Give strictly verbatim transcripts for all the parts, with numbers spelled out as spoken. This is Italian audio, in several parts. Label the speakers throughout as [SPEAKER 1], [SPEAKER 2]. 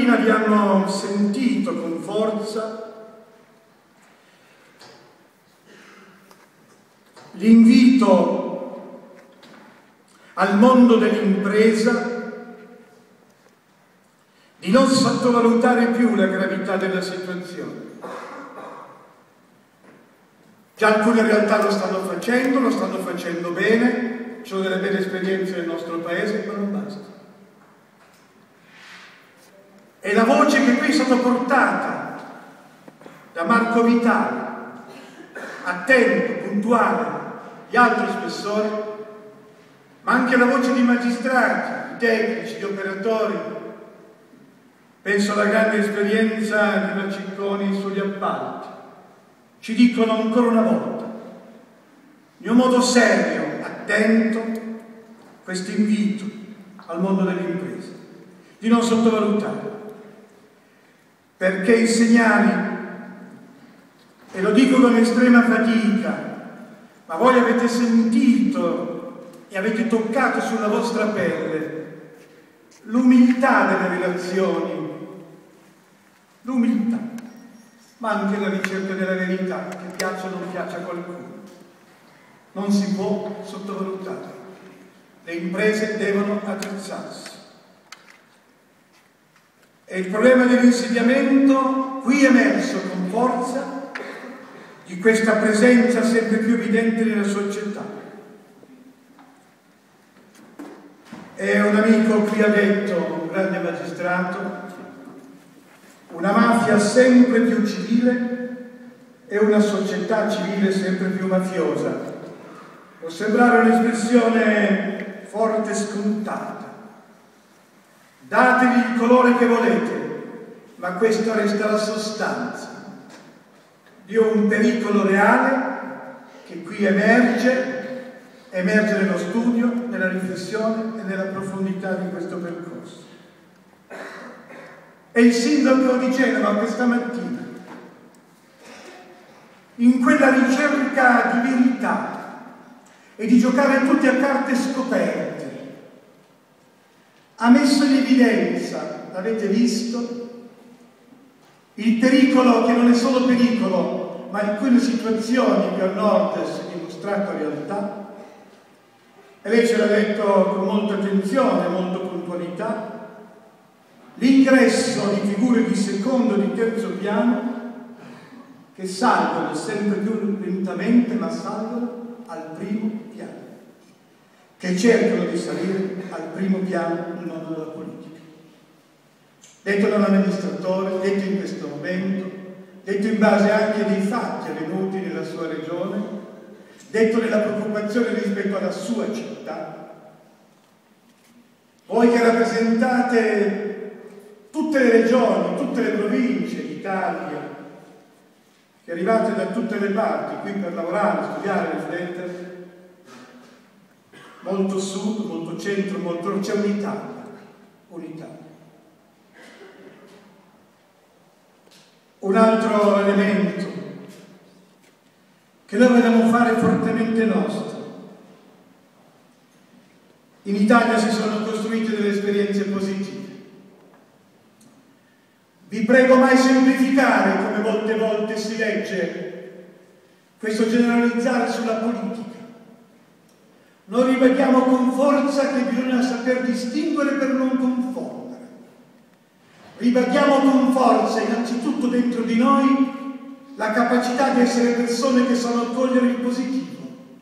[SPEAKER 1] mattina vi hanno sentito con forza l'invito al mondo dell'impresa di non sottovalutare più la gravità della situazione. Già alcune realtà lo stanno facendo, lo stanno facendo bene, ci sono delle belle esperienze nel nostro paese, ma non basta. E la voce che qui è stata portata da Marco Vitale, attento, puntuale, di altro spessore, ma anche la voce di magistrati, di tecnici, di operatori. Penso alla grande esperienza di Macicconi sugli appalti. Ci dicono ancora una volta, in un modo serio, attento, questo invito al mondo delle imprese, di non sottovalutare, perché i segnali, e lo dico con estrema fatica, ma voi avete sentito e avete toccato sulla vostra pelle l'umiltà delle relazioni, l'umiltà, ma anche la ricerca della verità, che piaccia o non piaccia a qualcuno. Non si può sottovalutare. Le imprese devono attrezzarsi. E il problema dell'insediamento qui è emerso con forza di questa presenza sempre più evidente nella società. E un amico qui ha detto, un grande magistrato, una mafia sempre più civile e una società civile sempre più mafiosa. Può sembrare un'espressione forte e scontata. Dategli il colore che volete, ma questa resta la sostanza di un pericolo reale che qui emerge, emerge nello studio, nella riflessione e nella profondità di questo percorso. E il sindaco di Genova questa mattina, in quella ricerca di verità e di giocare tutti a carte scoperte, ha messo in evidenza, l'avete visto, il pericolo che non è solo pericolo, ma in alcune situazioni che al nord si è dimostrato realtà. E lei ce l'ha detto con molta attenzione, molta puntualità, l'ingresso di figure di secondo e di terzo piano che salgono sempre più lentamente, ma salgono al primo piano, che cercano di salire al primo piano nel mondo della politica. Detto da un amministratore, detto in questo momento, detto in base anche dei fatti avvenuti nella sua regione, detto nella preoccupazione rispetto alla sua città. Voi che rappresentate tutte le regioni, tutte le province d'Italia, che arrivate da tutte le parti qui per lavorare, studiare, riflettere, molto sud, molto centro, molto... c'è un'Italia, un'Italia. Un altro elemento che noi vogliamo fare fortemente nostro. In Italia si sono costruite delle esperienze positive. Vi prego mai semplificare, come molte volte si legge, questo generalizzare sulla politica. Noi ribadiamo con forza che bisogna saper distinguere per non confondere. Ribadiamo con forza, innanzitutto dentro di noi, la capacità di essere persone che sanno cogliere il positivo,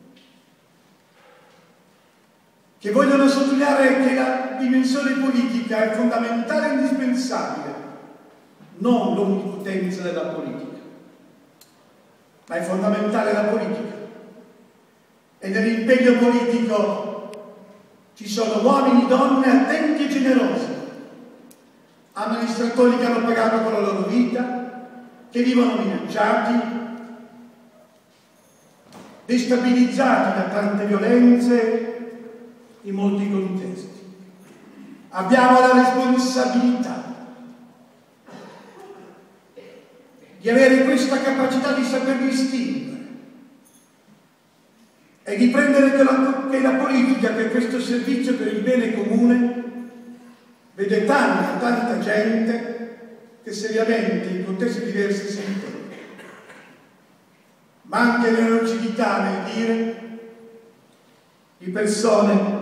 [SPEAKER 1] che vogliono sottolineare che la dimensione politica è fondamentale e indispensabile, non l'onnipotenza della politica, ma è fondamentale la politica. E nell'impegno politico ci sono uomini e donne attenti e generosi, amministratori che hanno pagato con la loro vita, che vivono minacciati, destabilizzati da tante violenze in molti contesti. Abbiamo la responsabilità di avere questa capacità di saper distinguere e di prendere che la, che la politica, per questo servizio per il bene comune, vede tanta, tanta gente che seriamente in contesti diversi si intende, ma anche nella lucidità nel dire di persone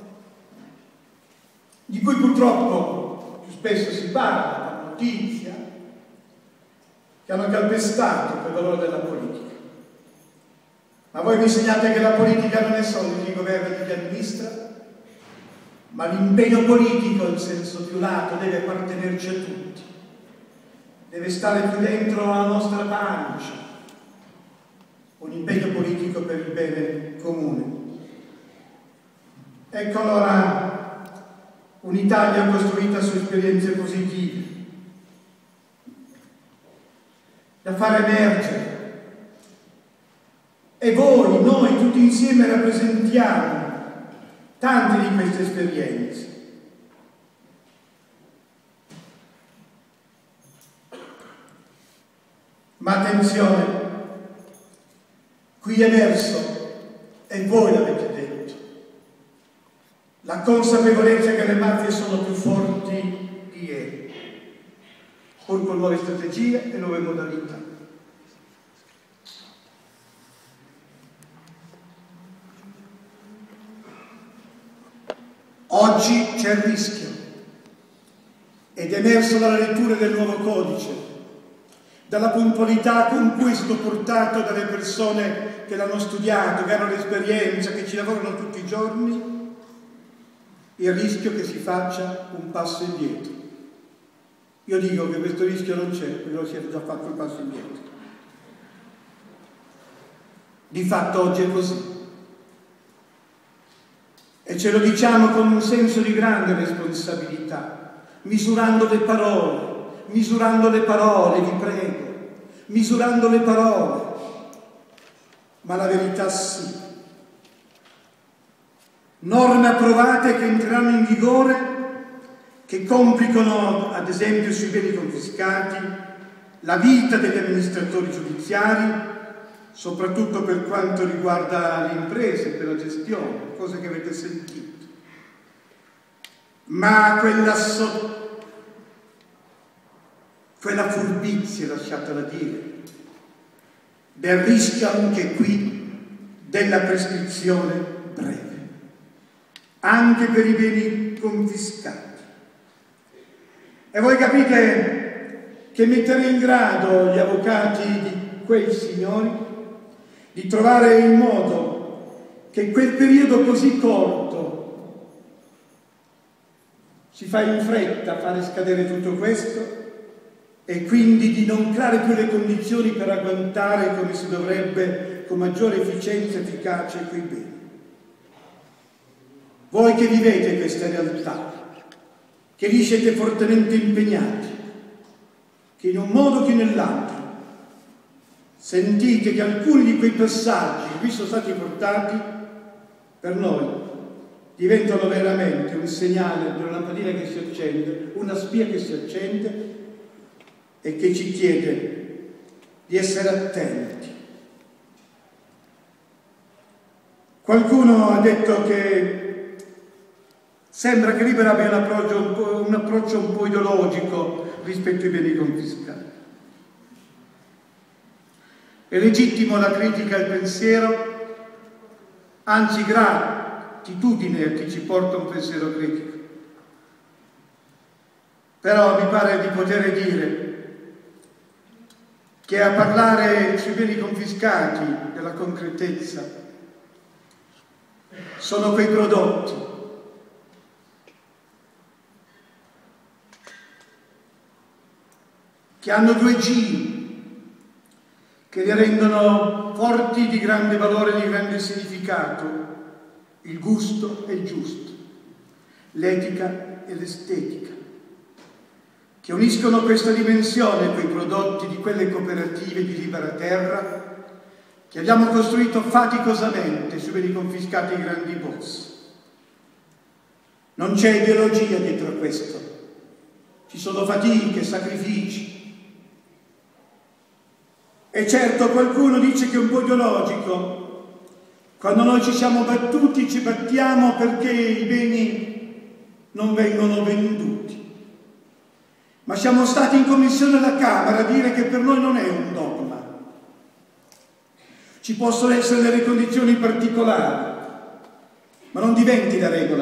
[SPEAKER 1] di cui purtroppo più spesso si parla, da notizia, che hanno calpestato quel valore della politica. Ma voi mi insegnate che la politica non è solo di chi governa e di chi amministra, ma l'impegno politico in senso più lato deve appartenerci a tutti, deve stare più dentro la nostra pancia, un impegno politico per il bene comune. Ecco allora un'Italia costruita su esperienze positive, da far emergere. E voi, noi, tutti insieme rappresentiamo tante di queste esperienze. Ma attenzione, qui è emerso, e voi l'avete detto, la consapevolezza che le mafie sono più forti di ieri, pur con nuove strategie e nuove modalità. Oggi c'è il rischio, ed è emerso dalla lettura del nuovo codice, dalla puntualità con cui è stato portato dalle persone che l'hanno studiato, che hanno l'esperienza, che ci lavorano tutti i giorni, il rischio che si faccia un passo indietro. Io dico che questo rischio non c'è, però si è già fatto un passo indietro. Di fatto oggi è così. E ce lo diciamo con un senso di grande responsabilità, misurando le parole, misurando le parole, vi prego, misurando le parole, ma la verità sì. Norme approvate che entreranno in vigore, che complicano, ad esempio sui beni confiscati, la vita degli amministratori giudiziari, soprattutto per quanto riguarda le imprese, per la gestione, cose che avete sentito. Ma quella, so, quella furbizia, lasciatela dire, del rischio anche qui della prescrizione breve, anche per i beni confiscati. E voi capite che mettere in grado gli avvocati di quei signori di trovare il modo che in quel periodo così corto si fa in fretta a fare scadere tutto questo e quindi di non creare più le condizioni per agguantare come si dovrebbe con maggiore efficienza e efficacia quei beni. Voi che vivete questa realtà, che lì siete fortemente impegnati, che in un modo che nell'altro sentite che alcuni di quei passaggi che qui sono stati portati per noi diventano veramente un segnale di una lampadina che si accende, una spia che si accende e che ci chiede di essere attenti. Qualcuno ha detto che sembra che Libera abbia un approccio un po', un approccio un po' ideologico rispetto ai beni confiscati. È legittimo la critica e il pensiero, anzi gratitudine a chi ci porta un pensiero critico. Però mi pare di poter dire che a parlare sui beni confiscati della concretezza sono quei prodotti che hanno due G, che li rendono forti di grande valore e di grande significato: il gusto e il giusto, l'etica e l'estetica, che uniscono questa dimensione quei prodotti di quelle cooperative di libera terra che abbiamo costruito faticosamente sui beni confiscati ai grandi boss. Non c'è ideologia dietro a questo, ci sono fatiche, sacrifici. E certo qualcuno dice che è un po' ideologico. Quando noi ci siamo battuti, ci battiamo perché i beni non vengono venduti. ma siamo stati in commissione alla Camera a dire che per noi non è un dogma. Ci possono essere delle condizioni particolari, ma non diventi la regola.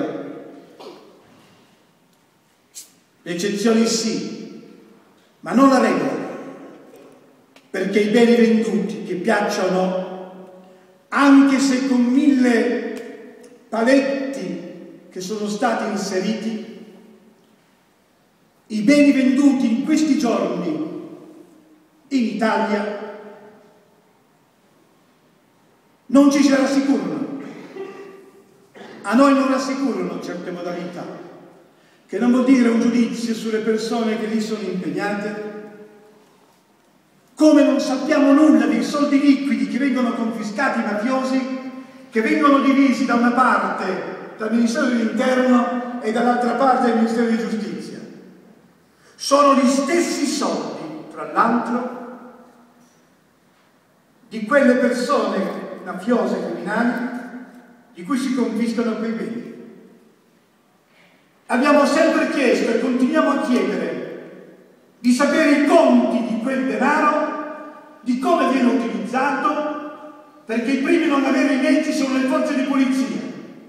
[SPEAKER 1] Le eccezioni sì, ma non la regola, perché i beni venduti, che piacciono, anche se con mille paletti che sono stati inseriti, i beni venduti in questi giorni in Italia non ci si rassicurano. A noi non rassicurano certe modalità, che non vuol dire un giudizio sulle persone che lì sono impegnate, come non sappiamo nulla dei soldi liquidi che vengono confiscati ai mafiosi, che vengono divisi da una parte dal Ministero dell'Interno e dall'altra parte del Ministero di Giustizia. Sono gli stessi soldi, tra l'altro, di quelle persone mafiose e criminali di cui si confiscano quei beni. Abbiamo sempre chiesto e continuiamo a chiedere di sapere i conti di quel denaro, di come viene utilizzato, perché i primi a non avere i mezzi sono le forze di polizia.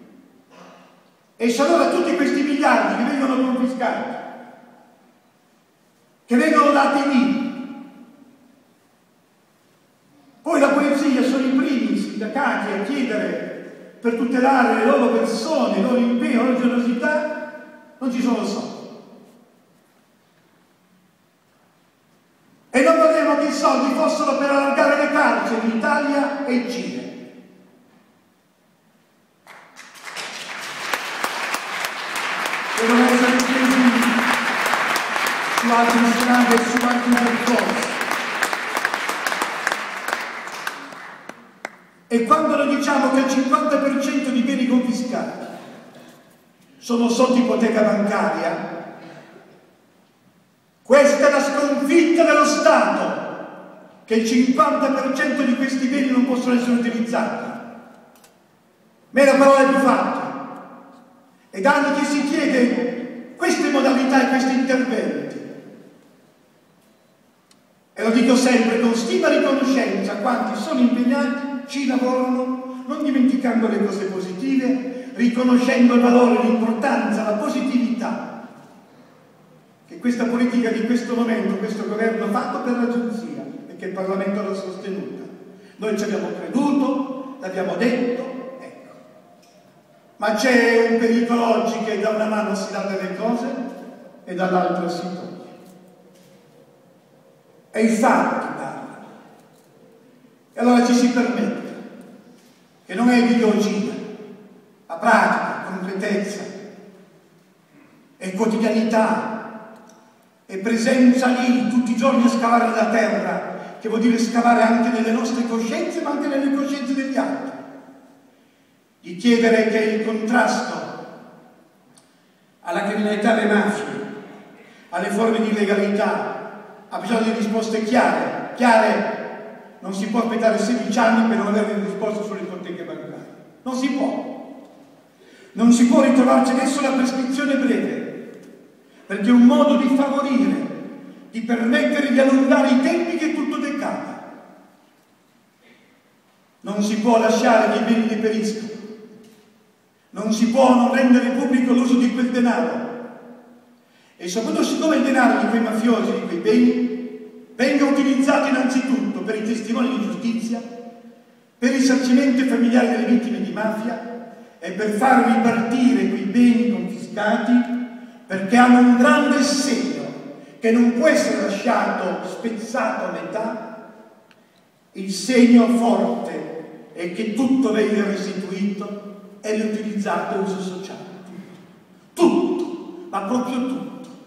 [SPEAKER 1] E se allora tutti questi miliardi che vengono confiscati, che vengono dati lì, poi la polizia sono i primi sindacati a chiedere per tutelare le loro persone, il loro impegno, la loro generosità, non ci sono soldi. E non vorremmo che i soldi fossero per allargare le carceri in Italia e in Cile. Per non essere spesi su altre strade e su altri percorsi. E quando noi diciamo che il cinquanta per cento di beni confiscati sono sotto ipoteca bancaria, questa è la sconfitta dello Stato, che il cinquanta per cento di questi beni non possono essere utilizzati. Mera parole più fatte. Ed anche che si chiede queste modalità e questi interventi. E lo dico sempre con stima e riconoscenza a quanti sono impegnati, ci lavorano, non dimenticando le cose positive, riconoscendo il valore, l'importanza, la positività che questa politica di questo momento, questo governo ha fatto per l'agenzia e che il Parlamento l'ha sostenuta. Noi ci abbiamo creduto, l'abbiamo detto, ecco. Ma c'è un pericolo oggi che da una mano si dà delle cose e dall'altra si toglie. E i fatti parlano. E allora ci si permette che non è ideologia, ma pratica, concretezza, e quotidianità, e presenza lì tutti i giorni a scavare nella terra, che vuol dire scavare anche nelle nostre coscienze, ma anche nelle coscienze degli altri. Di chiedere che il contrasto alla criminalità e alle mafie, alle forme di illegalità, ha bisogno di risposte chiare, chiare. Non si può aspettare sedici anni per non avere una risposta sulle ipoteche bancarie. Non si può. Non si può ritrovarci adesso la prescrizione breve, perché è un modo di favorire, di permettere di allungare i tempi che tutto decada. Non si può lasciare che i beni deperiscano. Non si può non rendere pubblico l'uso di quel denaro. E soprattutto siccome il denaro di quei mafiosi, di quei beni, venga utilizzato innanzitutto per i testimoni di giustizia, per i risarcimenti familiari delle vittime di mafia e per far ripartire quei beni confiscati, perché hanno un grande segno che non può essere lasciato spezzato a metà. Il segno forte è che tutto venga restituito e riutilizzato a uso sociale. Tutto, ma proprio tutto.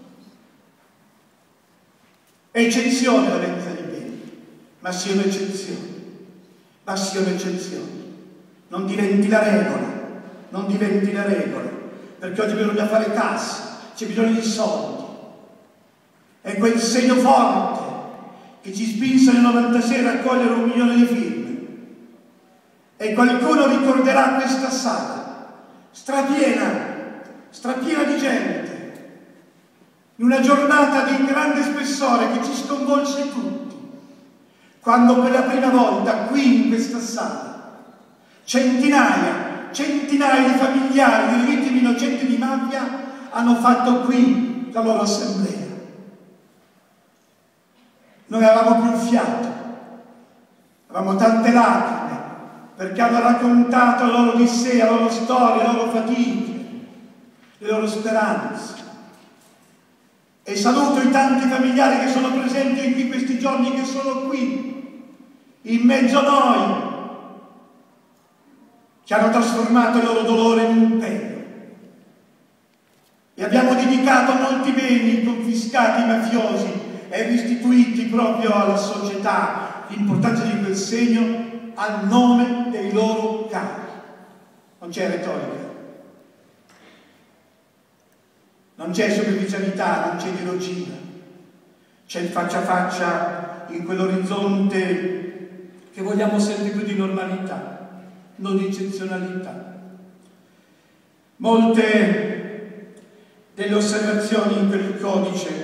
[SPEAKER 1] Eccezione la vendita di beni, ma siano eccezioni, ma siano eccezioni. Non diventi la regola, non diventi la regola, perché oggi bisogna fare cassa, c'è bisogno di soldi. È quel segno forte che ci spinse nel novantasei a raccogliere un milione di firme. E qualcuno ricorderà questa sala, strapiena, strapiena di gente, in una giornata di grande spessore che ci sconvolse tutti, quando per la prima volta qui in questa sala centinaia, centinaia di familiari di vittime innocenti di mafia hanno fatto qui la loro assemblea. Noi avevamo più fiato, avevamo tante lacrime, perché hanno raccontato la loro odissea, la loro storia, le loro fatiche, le loro speranze. E saluto i tanti familiari che sono presenti qui questi giorni, che sono qui, in mezzo a noi, che hanno trasformato il loro dolore in un impegno. E abbiamo dedicato molti beni confiscati ai mafiosi e restituiti proprio alla società, l'importanza di quel segno, al nome dei loro cari. Non c'è retorica, non c'è superficialità, non c'è ideologia, c'è il faccia a faccia in quell'orizzonte che vogliamo sempre più di normalità, non di eccezionalità. Molte delle osservazioni in quel codice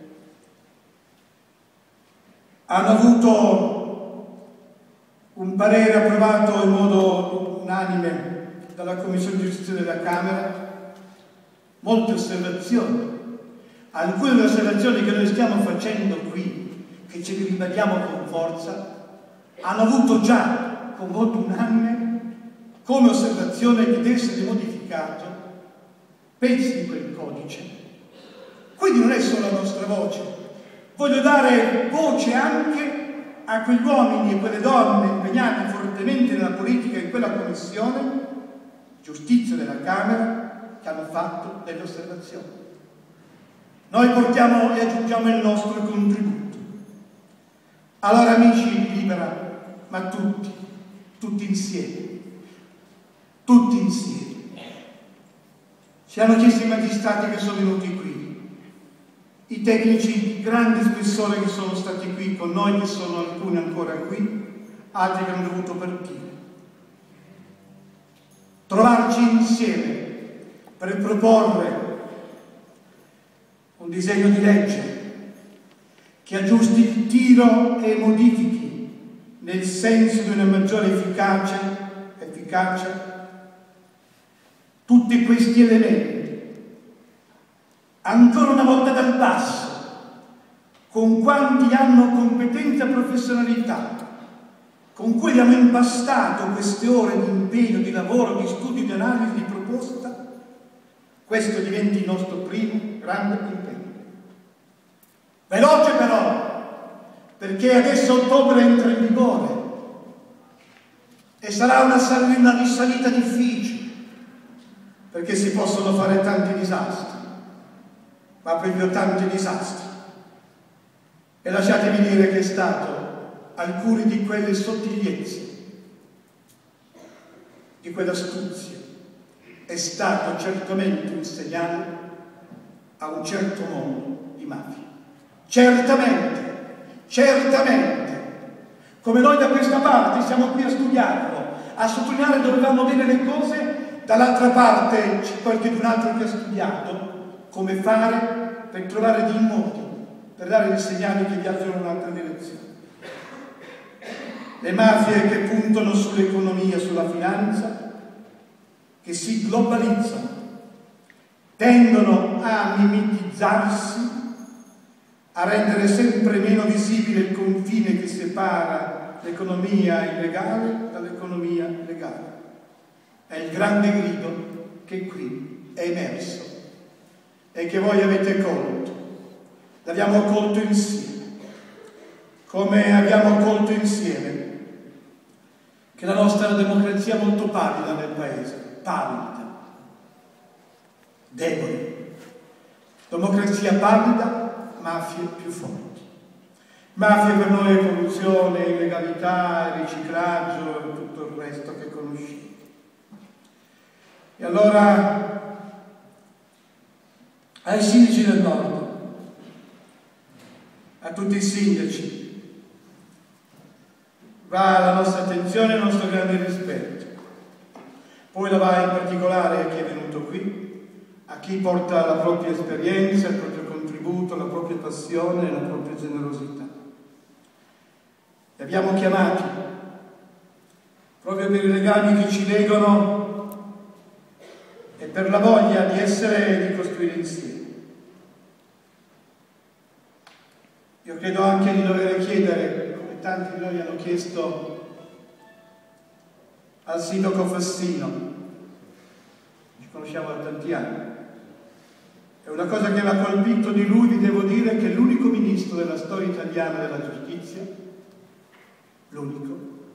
[SPEAKER 1] hanno avuto un parere approvato in modo unanime dalla Commissione di Giustizia della Camera. Molte osservazioni, alcune delle osservazioni che noi stiamo facendo qui, che ci ribadiamo con forza, hanno avuto già con voto unanime come osservazione che deve essere modificato pezzi di quel codice. Quindi non è solo la nostra voce, voglio dare voce anche a quegli uomini e quelle donne impegnati fortemente nella politica in quella commissione giustizia della Camera, che hanno fatto delle osservazioni. Noi portiamo e aggiungiamo il nostro contributo. Allora, amici di Libera, ma tutti, tutti insieme, tutti insieme, ci hanno chiesto i magistrati che sono venuti qui, i tecnici di grande spessore che sono stati qui con noi, che sono alcuni ancora qui, altri che hanno dovuto partire. Trovarci insieme per proporre un disegno di legge che aggiusti il tiro e modifichi nel senso di una maggiore efficacia, efficacia tutti questi elementi, ancora una volta dal basso, con quanti hanno competenza e professionalità, con cui abbiamo impastato queste ore di impegno, di lavoro, di studio, di analisi, di proposta. Questo diventa il nostro primo grande impegno. Veloce però, perché adesso ottobre entra in vigore e sarà una, sal- una risalita difficile, perché si possono fare tanti disastri, ma proprio tanti disastri. E lasciatemi dire che è stato alcuni di quelle sottigliezze, di quell'astuzia, è stato certamente un segnale a un certo mondo di mafia. Certamente, certamente, come noi da questa parte siamo qui a studiarlo, a sottolineare dove vanno bene le cose, dall'altra parte c'è qualcun altro che ha studiato come fare per trovare dei modi, per dare dei segnali che viaggiano in un'altra direzione. Le mafie che puntano sull'economia, sulla finanza, che si globalizzano, tendono a mimetizzarsi, a rendere sempre meno visibile il confine che separa l'economia illegale dall'economia legale. È il grande grido che qui è emerso e che voi avete colto. L'abbiamo colto insieme, come abbiamo colto insieme che la nostra democrazia è molto pallida nel paese, pallida, debole. Democrazia pallida, mafie più forti. Mafia per noi è corruzione, illegalità, riciclaggio e tutto il resto che conosciamo. E allora ai sindaci del nord, a tutti i sindaci, va la nostra attenzione e il nostro grande rispetto. Poi la va in particolare a chi è venuto qui, a chi porta la propria esperienza, il proprio contributo, contributo, la propria passione e la propria generosità. Li abbiamo chiamati proprio per i legami che ci legano e per la voglia di essere e di costruire insieme. Io credo anche di dover chiedere, come tanti di noi hanno chiesto al sindaco Fassino, ci conosciamo da tanti anni, è una cosa che mi ha colpito di lui, vi devo dire che è l'unico ministro della storia italiana della giustizia, l'unico,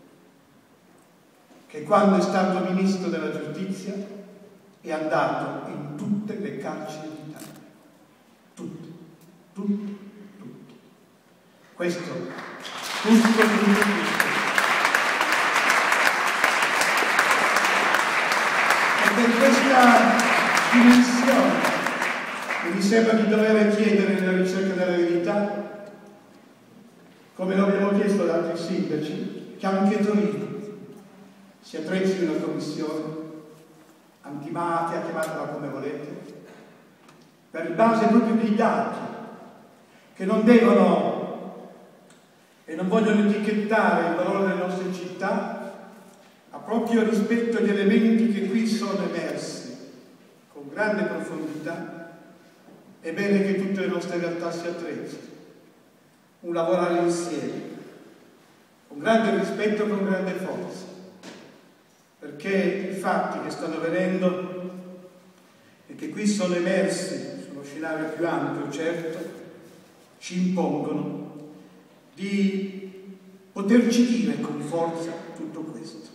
[SPEAKER 1] che quando è stato ministro della giustizia è andato in tutte le carceri d'Italia, tutte, tutte. Questo, tutto, tutto, tutto. E per questa dimensione che mi sembra di dover chiedere nella ricerca della verità, come lo abbiamo chiesto ad altri sindaci, che anche Torino si attrezzi una commissione antimafia, chiamatela come volete, per base proprio dei dati che non devono e non vogliono etichettare il valore delle nostre città, ma proprio rispetto agli elementi che qui sono emersi con grande profondità. È bene che tutte le nostre realtà si attrezzino, un lavorare insieme, con grande rispetto e con grande forza, perché i fatti che stanno avvenendo e che qui sono emersi su uno scenario più ampio, certo, ci impongono di poterci dire con forza tutto questo.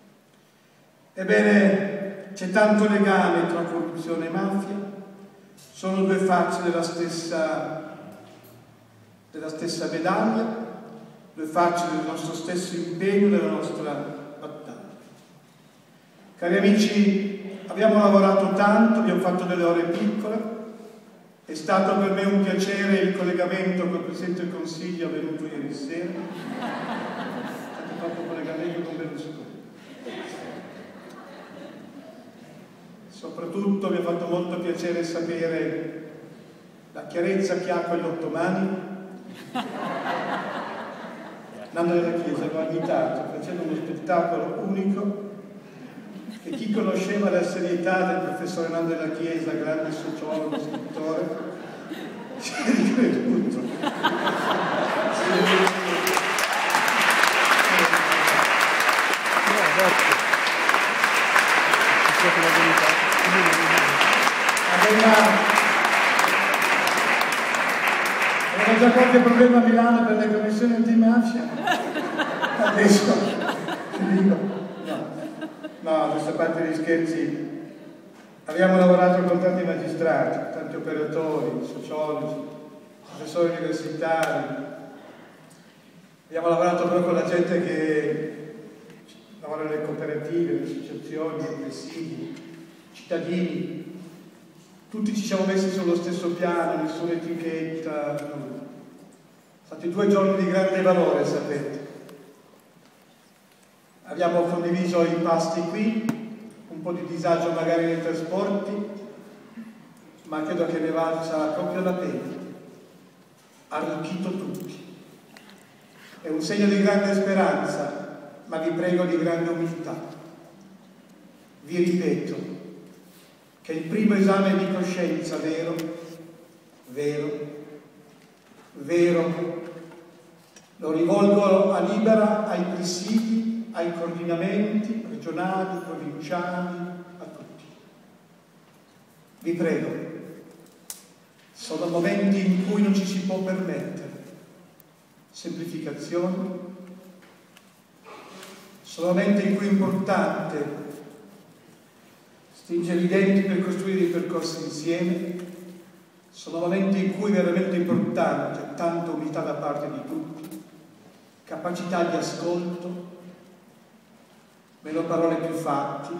[SPEAKER 1] Ebbene, c'è tanto legame tra corruzione e mafia, sono due facce della stessa, della stessa medaglia, due facce del nostro stesso impegno, della nostra battaglia. Cari amici, abbiamo lavorato tanto, abbiamo fatto delle ore piccole. È stato per me un piacere il collegamento col Presidente del Consiglio avvenuto ieri sera. Ho fatto un collegamento con Berlusconi. Soprattutto mi ha fatto molto piacere sapere la chiarezza che ha quell'Ottomani. Nando della Chiesa lo ha invitato facendo uno spettacolo unico che chi conosceva la serietà del professore Nando della Chiesa, grande sociologo, scrittore, si è ricreduto. Aveva già qualche problema a Milano per le commissioni antimafia, adesso ti dico. No, questa parte degli scherzi, abbiamo lavorato con tanti magistrati, tanti operatori, sociologi, professori universitari, abbiamo lavorato proprio con la gente che lavora nelle cooperative, nelle associazioni, nei presidi, cittadini, tutti ci siamo messi sullo stesso piano, nessuna etichetta, sono stati due giorni di grande valore, sapete. Abbiamo condiviso i pasti qui, un po' di disagio magari nei trasporti, ma credo che ne valsa proprio la pena. Ha arricchito tutti. È un segno di grande speranza, ma vi prego di grande umiltà. Vi ripeto che il primo esame di coscienza vero, vero, vero, lo rivolgo a Libera, ai presidi, ai coordinamenti regionali, provinciali, a tutti. Vi prego, sono momenti in cui non ci si può permettere semplificazioni, sono momenti in cui è importante stringere i denti per costruire i percorsi insieme, sono momenti in cui è veramente importante tanta umiltà da parte di tutti, capacità di ascolto, meno parole più fatti,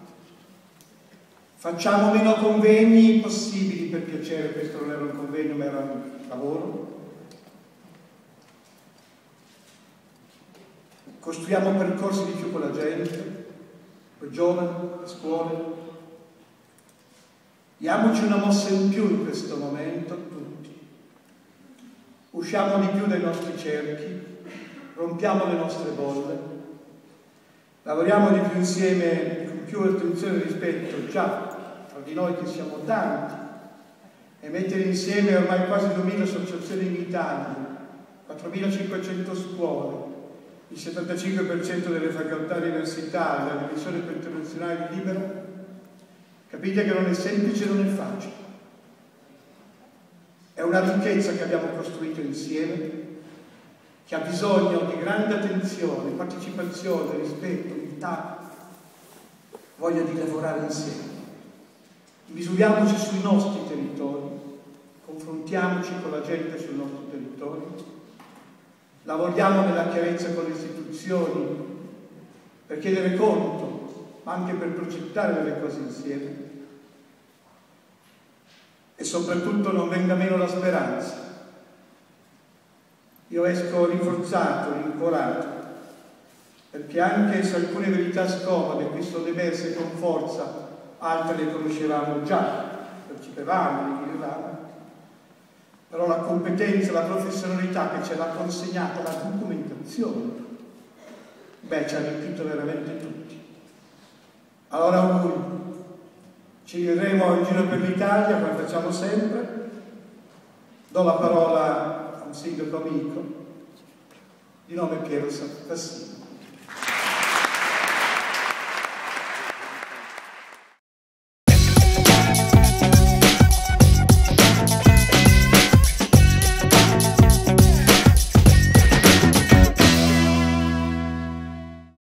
[SPEAKER 1] facciamo meno convegni possibili, per piacere, questo non era un convegno ma era un lavoro, costruiamo percorsi di più con la gente, con i giovani, le scuole, diamoci una mossa in più in questo momento tutti, usciamo di più dai nostri cerchi, rompiamo le nostre bolle, lavoriamo di più insieme con più attenzione e rispetto già tra di noi che siamo tanti, e mettere insieme ormai quasi duemila associazioni in Italia, quattromilacinquecento scuole, il settantacinque per cento delle facoltà universitarie, la dimensione internazionale libera, capite che non è semplice, non è facile. È una ricchezza che abbiamo costruito insieme, che ha bisogno di grande attenzione, partecipazione, rispetto, umiltà, voglia di lavorare insieme. Misuriamoci sui nostri territori, confrontiamoci con la gente sul nostro territorio, lavoriamo nella chiarezza con le istituzioni per chiedere conto, ma anche per progettare delle cose insieme. E soprattutto non venga meno la speranza. Io esco rinforzato, rincuorato, perché anche se alcune verità scomode qui sono emerse con forza, altre le conoscevamo già, percepevamo, le vivevamo, però la competenza, la professionalità che ce l'ha consegnata, la documentazione, beh, ci ha arricchito veramente tutti. Allora auguri. Ci vedremo in giro per l'Italia, come facciamo sempre. Do la parola a un sindaco amico di nome Piero Fassino.